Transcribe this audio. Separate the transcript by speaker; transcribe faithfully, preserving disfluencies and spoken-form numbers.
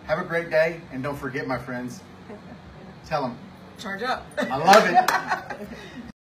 Speaker 1: Have a great day, and don't forget, my friends, tell them.
Speaker 2: Charge up.
Speaker 1: I love it.